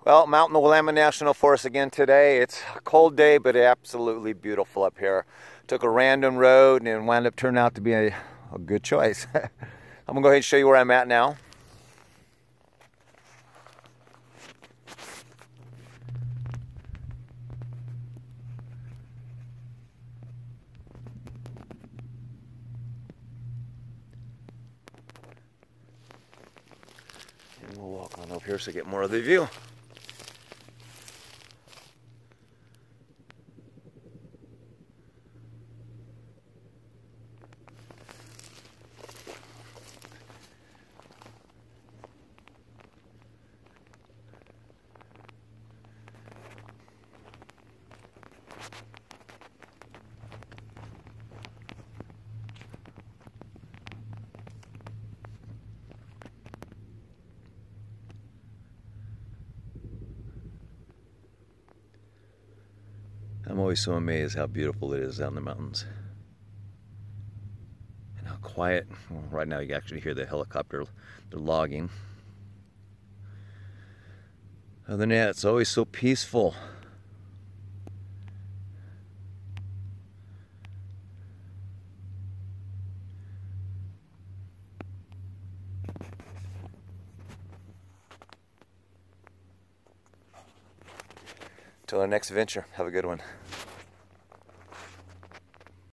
Well, Mountain of Willamette National Forest again today. It's a cold day, but absolutely beautiful up here. Took a random road and wound up turning out to be a good choice. I'm gonna go ahead and show you where I'm at now. And we'll walk on over here so get more of the view. I'm always so amazed how beautiful it is out in the mountains. And how quiet. Well, right now you can actually hear the helicopter, they're logging. Other than that, it's always so peaceful. Till our next venture, have a good one.